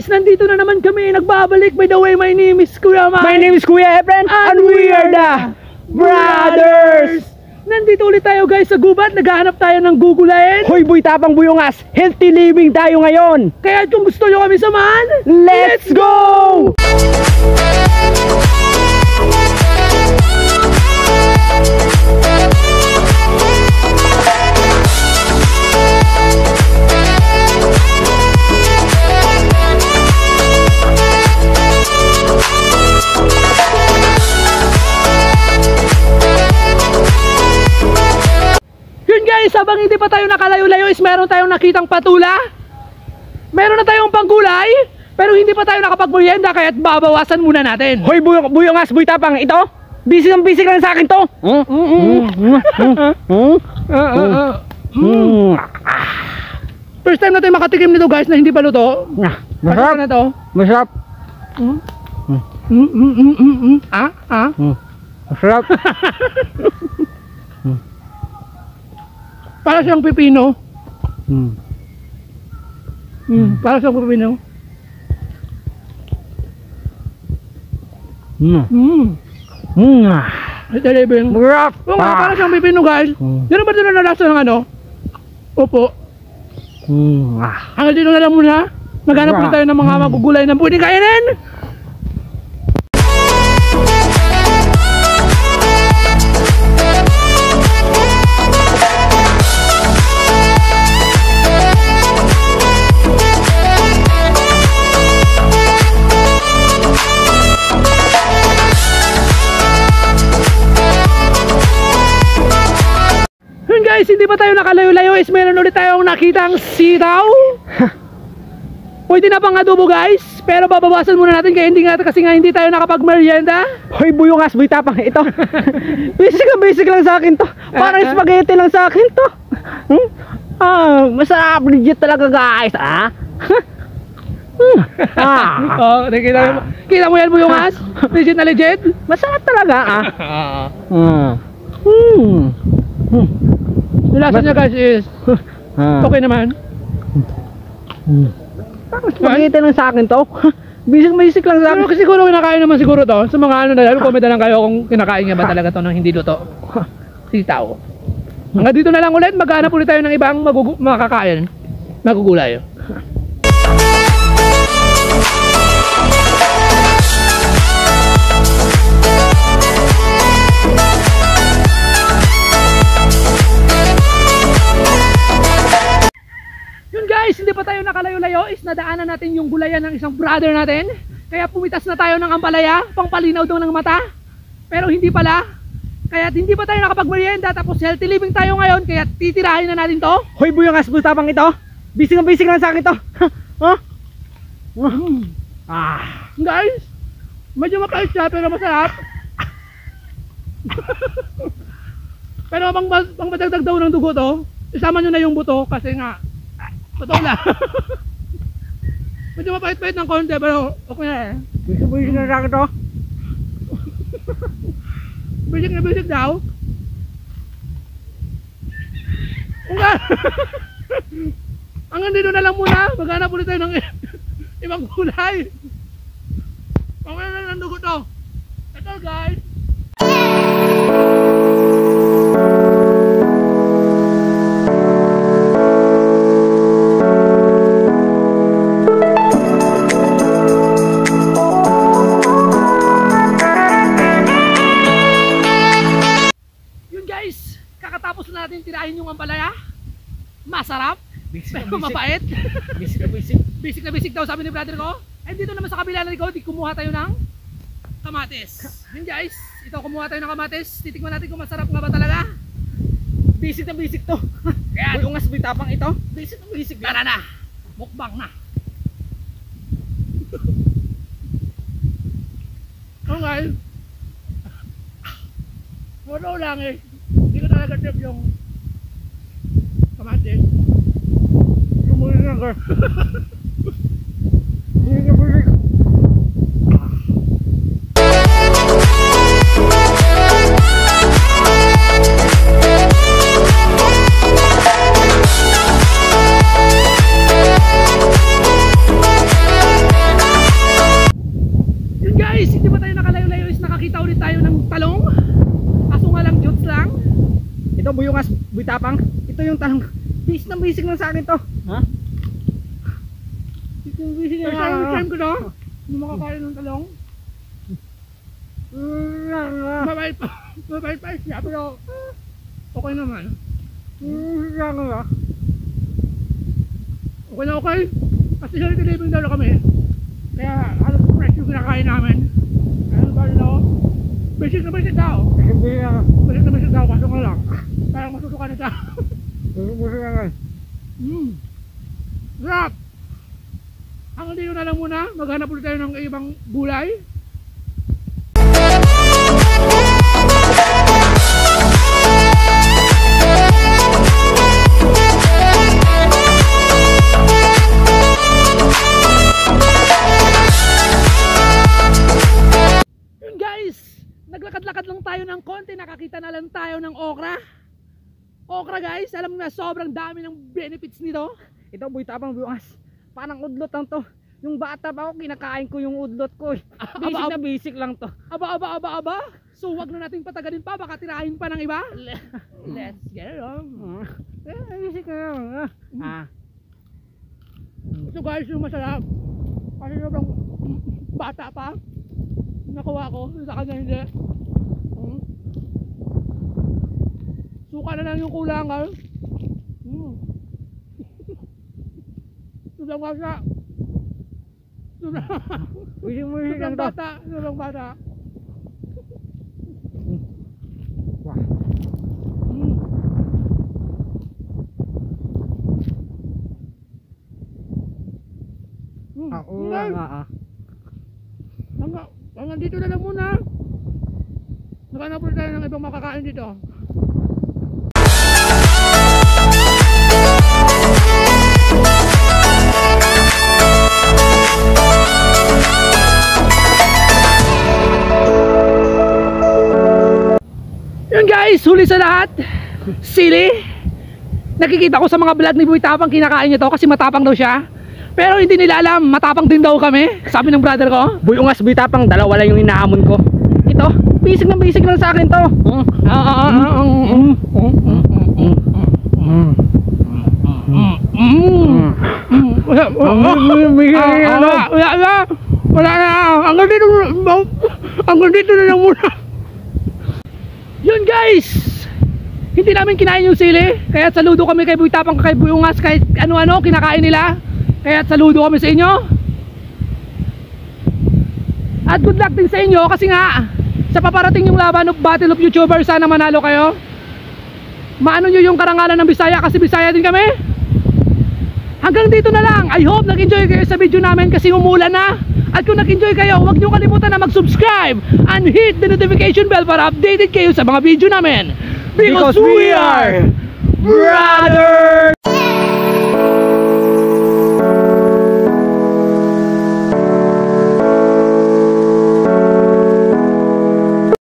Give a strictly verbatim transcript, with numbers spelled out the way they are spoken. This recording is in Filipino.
nandito na naman kami, nagbabalik. By the way, my name is Kuya Mike. My name is Kuya Efren, and, and we are the Brothers. Nandito ulit tayo guys sa gubat, naghahanap tayo ng gugulayin. Hoy boy, tapang buyongas, healthy living tayo ngayon. Kaya kung gusto nyo kami samahan, let's go! Guys, habang hindi pa tayo nakalayo-layo is meron tayong nakitang patula. Meron na tayong panggulay, pero hindi pa tayo nakapagmerienda kaya babawasan muna natin. Hoy buyong, buyongas, boy tapang, ito bisig ang bisig lang sa akin to. Mm, mm, mm, mm, mm. First time natin makatikim nito guys na hindi pa luto. Masarap na to. Masarap. Mm. Mm, mm, mm, mm, mm. Ah, ah. Mm. Masarap. Para siyang pipino. Mm. Mm, para siyang pipino. Mm. Mm. Mm. Ay, talibing. Masarap. Oo nga, para siyang pipino guys. Mm. Yan ba ito na nalasa ng ano? Opo. Mm. Hanggang dito na lang muna. Maghanap ulit tayo ng mga mm. magugulay na pwede kainin. Guys, hindi pa tayo nakalayo-layo is meron ulit tayong nakitang sitaw. Pwede na pang adobo guys, pero babawasan muna natin kaya hindi nga kasi nga hindi tayo nakapag-merienda. Hoy buyongas, boy tapang, ito basic na basic lang sa akin to. Parang uh, spaghetti lang sa akin to. Hmm? Ah, masarap legit talaga guys, ah. Hmm. Ah. Oh, nakita mo. Kita mo yan buyongas? Legit na legit? Masarap talaga, ah. Hmm. Hmm. Hmm. Yung lasa niya guys is okay naman. Hmm. Spaghetti lang sa akin to. Basic basic lang sa akin. Pero kasi siguro kinakain naman siguro to. Sa mga ano na yan, comment na lang kayo kung kinakain niya ba talaga to ng hindi luto. Sitaw. Hanggang dito na lang ulit, maghanap ulit tayo ng ibang makakain. Magugulay. Guys, hindi pa tayo nakalayo-layo is nadaanan natin yung gulayan ng isang brother natin. Kaya pumitas na tayo ng ampalaya, pangpalinaw daw ng mata. Pero hindi pala. Kaya hindi pa tayo nakapagmerienda, tapos healthy living tayo ngayon, kaya titirahin na natin to. Hoy buyongas, boy tapang, ito basic na basic lang sa akin to. Huh? Ah, guys, medyo mapait siya pero masarap. Pero pang, pang madagdag daw ng dugo to, isama nyo na yung buto kasi nga totoo lang. Medyo mapait-pait ng konti pero okay na eh. Basic na sa akin to. Basic na basic daw. Okay. Hanggang dito na lang muna. Maghanap ulit tayo ng ibang kulay. Okay na ng dugo to. Ito guys. Kakatapos na natin tirahin yung ampalaya. Masarap, basic pero basic. mapait. Basic na basic. Basic na basic daw sabi ni brother ko. And dito naman sa kabila na likod, kumuha tayo ng kamatis. Yun guys, ito kumuha tayo ng kamatis. Titikman natin kung masarap nga ba talaga. Basic na basic to. Kaya buyongas, boy tapang, ito basic na basic. Tara na, mukbang na. Okay. Wala lang eh. Hindi ko talaga trip yung kamatis. Lumuli na ka. basic na basic. Ito buyungas, buitapang. Ito yung talong. Bis na bisig lang sa akin to. Ha? Bis na bisig First lang. time, first time ko to. Hindi makakain ng talong. Mabait pa. Mabait pa siya, pero okay naman. Okay na okay. Kasi healthy living daw na kami. Kaya halos fresh yung kinakain namin. Ano ba rin ako? Basic na basic daw. Basic na basic daw, kaso nga lang. Parang masusuka na siya. Hmm. Sarap! Hanggang dito na lang muna. Maghanap ulit tayo ng ibang gulay. Yun guys! Naglakad-lakad lang tayo ng konti. Nakakita na lang tayo ng okra. Okra guys, alam mo na sobrang dami ng benefits nito. Ito buitapang buyungas. Parang udlot lang to. Yung bata pa ako, kinakain ko yung udlot ko. Basic aba, na basic lang to. Aba, aba, aba, aba. So wag na nating patagalin pa. Baka tirahin pa ng iba. Let's get it on. Eh, basic lang. Ah. Ito guys, yung masarap. Kasi sobrang bata pa. Nakuha ko. Sa kanya hindi. Hmm. Suka na lang yung kulang guys. Hmm. Sobrang bata. Sobrang Basic mo basic lang sobrang to. bata. Sobrang bata. Wah. Hmm. Hmm. Ah, oo Guys, nga ah. hanggang, hanggang dito na lang muna. Naghanap ulit tayo ng ibang makakain dito. Yun guys, huli sa lahat. Sili. Nakikita ko sa mga vlog ni Buitapang kinakain niya to kasi matapang daw siya. Pero hindi nila alam, matapang din daw kami. Sabi ng brother ko. Buyungas buitapang, dalawa lang yung inahamon ko. Ito, basic na basic lang sa akin to. Wala na. Wala na. Hanggang dito, hanggang dito na lang muna. Yun guys, hindi namin kinain yung sili. Kaya saludo kami kay Buitapang, kay Buyungas, kahit ano-ano kinakain nila. Kaya saludo kami sa inyo. At good luck din sa inyo kasi nga sa paparating yung laban of Battle of YouTubers, sana manalo kayo. Maano nyo yung karangalan ng Bisaya kasi Bisaya din kami. Hanggang dito na lang. I hope nag-enjoy kayo sa video namin kasi umulan na. At kung nag-enjoy kayo, huwag nyo kalimutan na mag-subscribe and hit the notification bell para updated kayo sa mga video namin. Because, we are brothers!